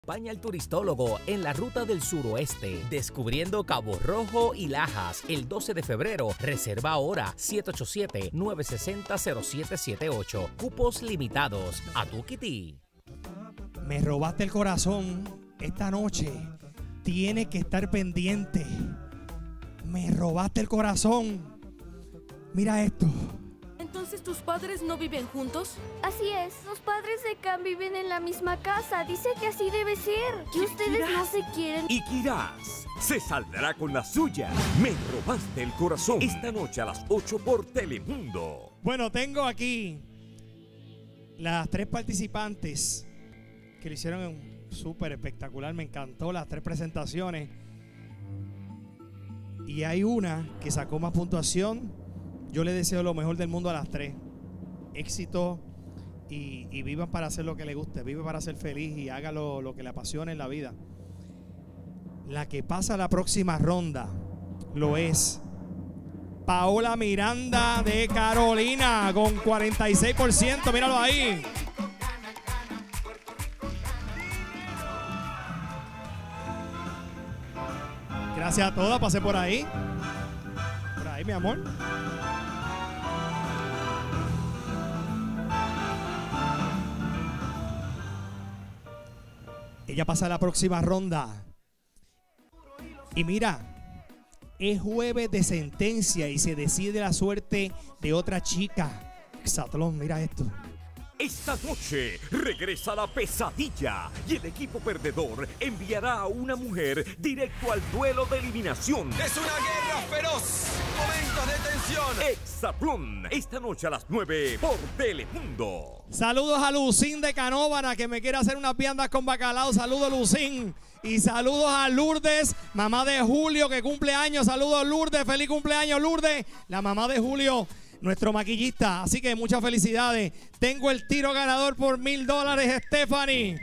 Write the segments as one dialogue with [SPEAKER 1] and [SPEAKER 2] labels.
[SPEAKER 1] Acompaña al turistólogo en la ruta del suroeste, descubriendo Cabo Rojo y Lajas, el 12 de febrero. Reserva ahora, 787-960-0778. Cupos limitados. A tu kitty.
[SPEAKER 2] Me robaste el corazón. Esta noche tienes que estar pendiente. Me robaste el corazón. Mira esto.
[SPEAKER 3] ¿Entonces tus padres no viven juntos?
[SPEAKER 4] Así es, los padres de Cam viven en la misma casa. Dice que así debe ser. Que ustedes no se quieren.
[SPEAKER 5] Y Kiraz se saldrá con la suya. Me robaste el corazón. Esta noche a las 8 por Telemundo.
[SPEAKER 2] Bueno, tengo aquí las 3 participantes que lo hicieron súper espectacular. Me encantó las 3 presentaciones. Y hay una que sacó más puntuación. Yo le deseo lo mejor del mundo a las 3. Éxito y vivan para hacer lo que les guste. Vive para ser feliz y haga lo que le apasione en la vida. La que pasa a la próxima ronda lo es Paola Miranda de Carolina con 46%. Míralo ahí. Gracias a todas. Pasé por ahí. Por ahí, mi amor. Ella pasa a la próxima ronda. Y mira, es jueves de sentencia y se decide la suerte de otra chica. Exatlón, mira esto.
[SPEAKER 5] Esta noche regresa la pesadilla y el equipo perdedor enviará a una mujer directo al duelo de eliminación.
[SPEAKER 6] ¡Es una guerra feroz! ¡Momentos de tensión!
[SPEAKER 5] Exatlón, esta noche a las 9 por Telemundo.
[SPEAKER 2] Saludos a Lucín de Canóvana que me quiere hacer unas viandas con bacalao. Saludos, Lucín. Y saludos a Lourdes, mamá de Julio que cumple años. Saludos, Lourdes. Feliz cumpleaños, Lourdes. La mamá de Julio, nuestro maquillista. Así que muchas felicidades. Tengo el tiro ganador por $1000, Stephanie.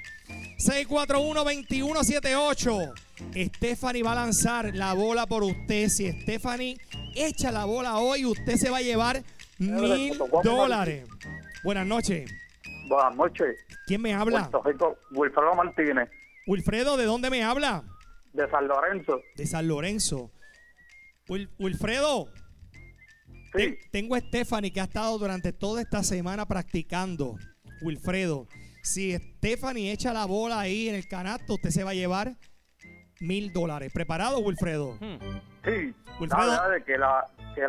[SPEAKER 2] 641-2178. Stephanie va a lanzar la bola por usted. Si Stephanie echa la bola hoy, usted se va a llevar $1000. Buenas noches.
[SPEAKER 7] Buenas noches.
[SPEAKER 2] ¿Quién me habla?
[SPEAKER 7] Puerto Rico, Wilfredo Martínez.
[SPEAKER 2] Wilfredo, ¿de dónde me habla?
[SPEAKER 7] De San Lorenzo.
[SPEAKER 2] De San Lorenzo. Wilfredo.
[SPEAKER 7] Sí.
[SPEAKER 2] Tengo a Stephanie que ha estado durante toda esta semana practicando. Wilfredo, si Stephanie echa la bola ahí en el canasto, usted se va a llevar $1000. ¿Preparado, Wilfredo?
[SPEAKER 7] Sí.
[SPEAKER 2] Wilfredo.
[SPEAKER 7] Dale, que la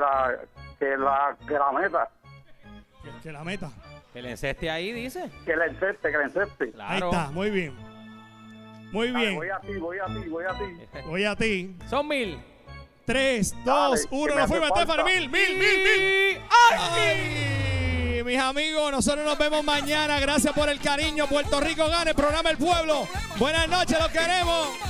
[SPEAKER 7] meta.
[SPEAKER 2] Que la meta.
[SPEAKER 8] Que le enceste ahí, dice.
[SPEAKER 7] Que la enceste.
[SPEAKER 8] Claro.
[SPEAKER 2] Ahí está, muy bien. Muy
[SPEAKER 7] Dale,
[SPEAKER 2] bien.
[SPEAKER 7] voy a ti.
[SPEAKER 2] Voy a ti.
[SPEAKER 8] Son 1000.
[SPEAKER 2] 3, 2,
[SPEAKER 7] Dale,
[SPEAKER 2] 1.
[SPEAKER 7] que me
[SPEAKER 2] Nos fuimos,
[SPEAKER 7] hace falta.
[SPEAKER 2] Stephanie. ¡Mil! ¡Ay! Mis amigos, nosotros nos vemos mañana. Gracias por el cariño. Puerto Rico gana el programa El Pueblo. Buenas noches, los queremos.